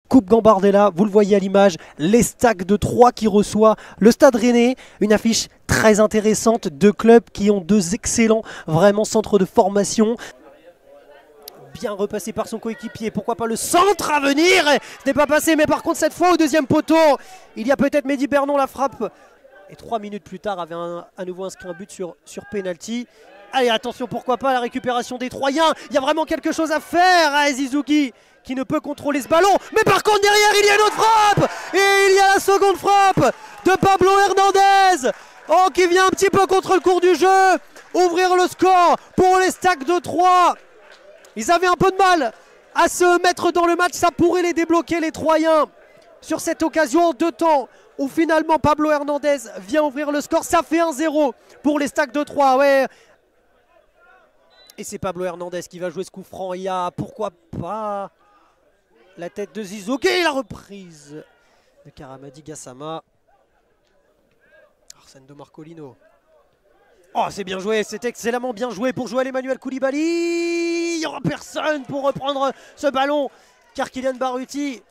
Coupe Gambardella, vous le voyez à l'image, les stacks de 3 qui reçoit le Stade Rennais. Une affiche très intéressante, deux clubs qui ont deux excellents vraiment centres de formation. Bien repassé par son coéquipier, pourquoi pas le centre à venir. Ce n'est pas passé, mais par contre cette fois au deuxième poteau, il y a peut-être Mehdi Bernon, la frappe. Et 3 minutes plus tard avait à nouveau inscrit un but sur penalty. Allez, attention, pourquoi pas la récupération des Troyens. Il y a vraiment quelque chose à faire à Zizuki qui ne peut contrôler ce ballon. Mais par contre derrière il y a une autre frappe. Et il y a la seconde frappe de Pablo Hernandez. Oh, qui vient un petit peu contre le cours du jeu. Ouvrir le score pour les stacks de 3. Ils avaient un peu de mal à se mettre dans le match. Ça pourrait les débloquer les Troyens sur cette occasion en deux temps. Où finalement Pablo Hernandez vient ouvrir le score. Ça fait 1-0 pour les stacks de 3. Ouais. Et c'est Pablo Hernandez qui va jouer ce coup franc. Il y a, pourquoi pas, la tête de Zizuki et la reprise de Karamadi Gassama. Arsène de Marcolino. Oh, c'est bien joué, c'est excellemment bien joué pour Joël Emmanuel Koulibaly. Il n'y aura personne pour reprendre ce ballon, car Kylian Baruti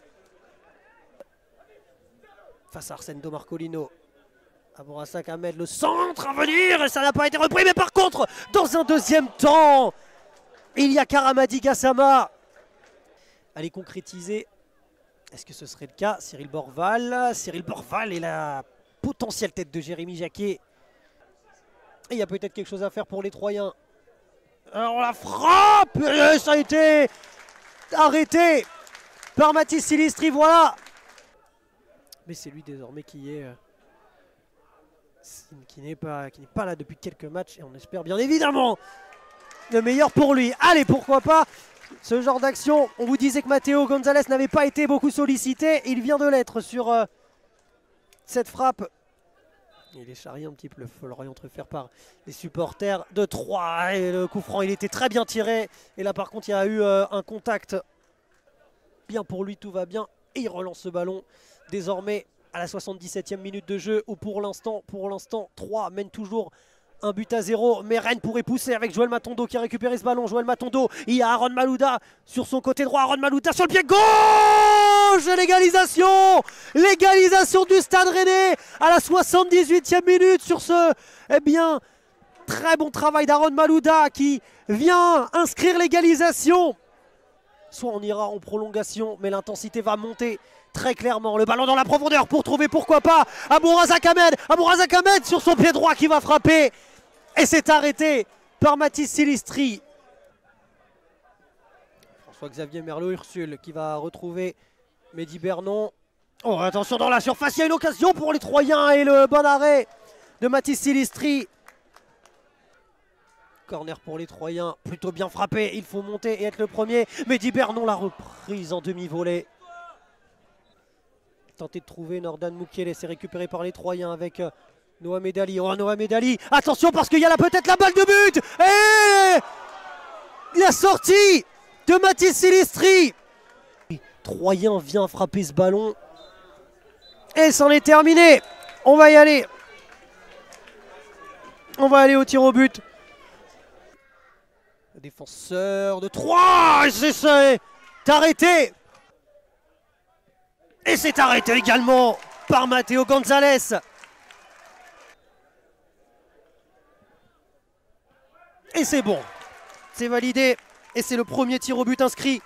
face à Arsène de Marcolino. Abourassak Ahmed, le centre à venir, et ça n'a pas été repris, mais par contre, dans un deuxième temps, il y a Karamadi Gassama. Allez concrétiser. Est-ce que ce serait le cas? Cyril Borval et la potentielle tête de Jérémy Jacquet. Et il y a peut-être quelque chose à faire pour les Troyens. Alors la frappe, et ça a été arrêté par Mathis Silistri, voilà. Mais c'est lui désormais qui n'est pas là depuis quelques matchs, et on espère bien évidemment le meilleur pour lui. Allez, pourquoi pas ce genre d'action. On vous disait que Matteo Gonzalez n'avait pas été beaucoup sollicité, il vient de l'être sur cette frappe. Il est charrié un petit peu, il faut le réentrefaire par les supporters de 3. Et le coup franc, il était très bien tiré. Et là, par contre, il y a eu un contact. Bien pour lui, tout va bien. Et il relance ce ballon. Désormais, à la 77e minute de jeu, où pour l'instant, 3 mène toujours 1-0. Mais Rennes pourrait pousser avec Joël Matondo qui a récupéré ce ballon. Joël Matondo, il y a Aaron Malouda sur son côté droit. Aaron Malouda sur le pied gauche. L'égalisation du Stade Rennais à la 78e minute sur ce très bon travail d'Aaron Malouda qui vient inscrire l'égalisation. Soit on ira en prolongation, mais l'intensité va monter très clairement. Le ballon dans la profondeur pour trouver, pourquoi pas, Abourassak Ahmed sur son pied droit qui va frapper. Et c'est arrêté par Mathis Silistri. François-Xavier Merlot-Ursule qui va retrouver Mehdi Bernon. Oh, attention dans la surface, il y a une occasion pour les Troyens et le bon arrêt de Mathis Silistri. Corner pour les Troyens, plutôt bien frappé, il faut monter et être le premier. Mehdi Bernon, la reprise en demi-volée. Tenter de trouver Nordan Mukiele, c'est récupéré par les Troyens avec Nohamed Ali. Oh, Nohamed Ali, attention parce qu'il y a là peut-être la balle de but. Et la sortie de Mathis Silistri. Troyen vient frapper ce ballon. Et c'en est terminé. On va y aller. On va aller au tir au but. Le défenseur de 3. C'est arrêté. Et c'est arrêté également par Matteo Gonzalez. Et c'est bon. C'est validé. Et c'est le premier tir au but inscrit.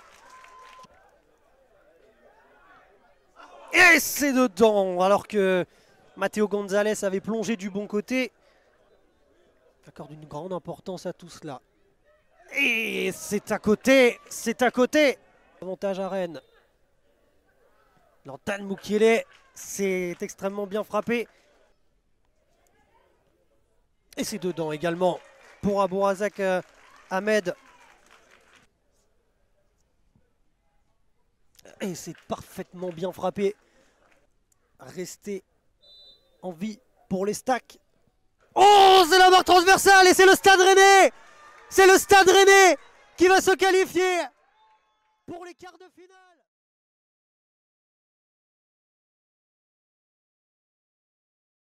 Et c'est dedans. Alors que Matteo Gonzalez avait plongé du bon côté. Il accorde une grande importance à tout cela. Et c'est à côté. C'est à côté. Avantage à Rennes. Nordan Mukiele, c'est extrêmement bien frappé. Et c'est dedans également pour Abourassak Ahmed. Et c'est parfaitement bien frappé. Rester en vie pour les stacks. Oh, c'est la barre transversale et c'est le Stade Rennais. C'est le Stade Rennais qui va se qualifier pour les quarts de finale.